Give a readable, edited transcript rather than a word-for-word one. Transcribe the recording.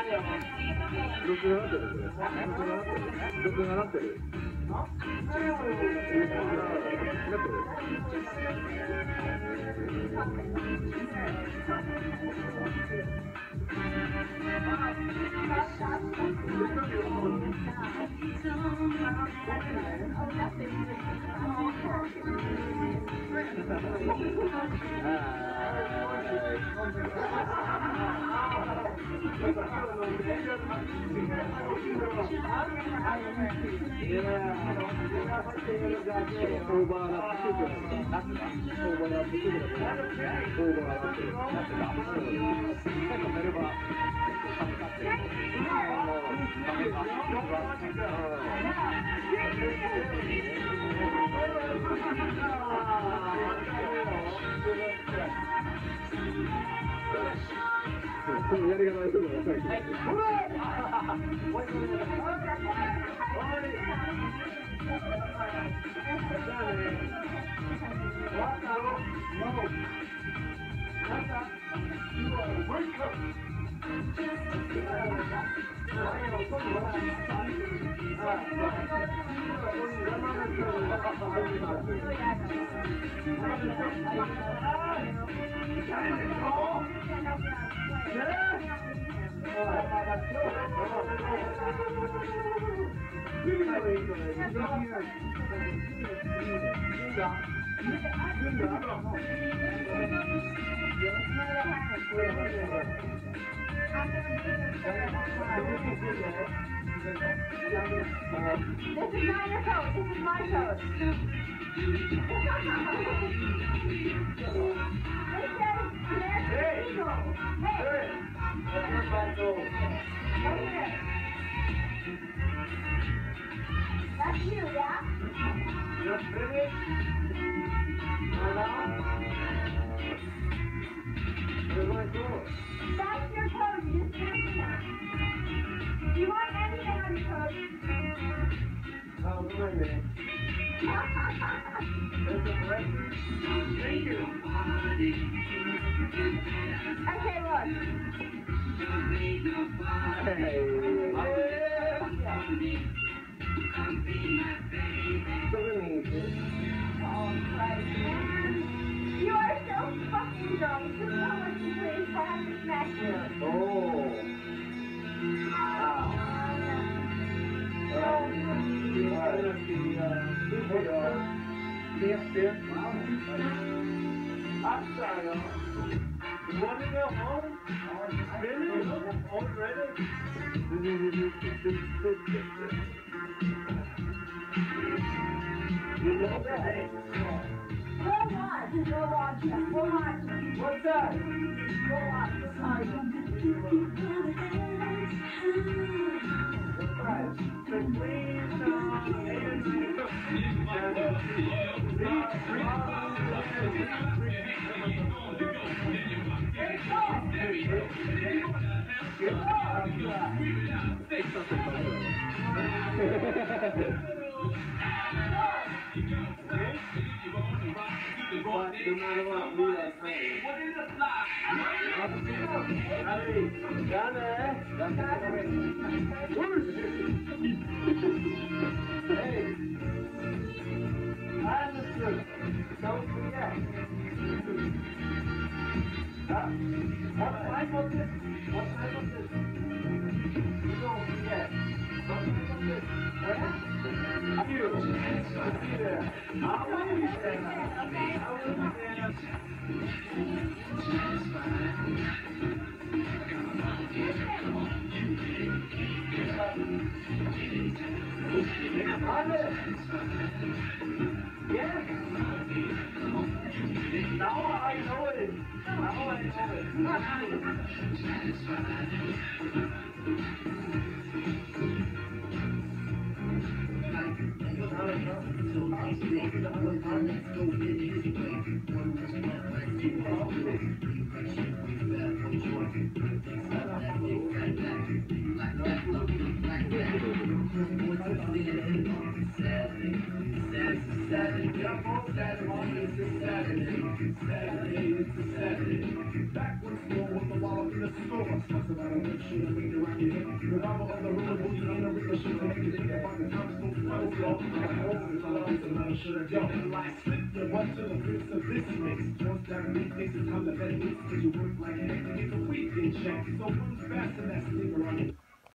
録画なってるこれ。録画なってる。なってる。やり方でしょ、こ That's you, yeah? Just finish. Where's my code? That's your code. You just can't see that. Do you want anything on your code? Oh, wait a minute. There's a record. Thank you. Okay, look. Hey. You are so fucking drunk. This is how much you play. I have to smack you. Oh. I'm sorry. You want to go home? Finish? Already? You know that? Go watch. Go watch. What's that? Go watch. Sorry. No matter what, we are playing. Hey, I understood. Don't forget. What time was this? What time was this? You don't forget. What time was this? You. Be there. I will be there. I will be there. Yes. Now I know it. Now I know Saturday, back with the the store. Talks about a rip shit and make it rock your head. Revival of the rumor booty in a rip shit to make it think about the time so flow. Like horses, I love the love should have done. Like slip your butt to the bits of this mix. Once that beat takes the time to let it, cause you work like heck to get the weekend check. So move fast and that sticker on it.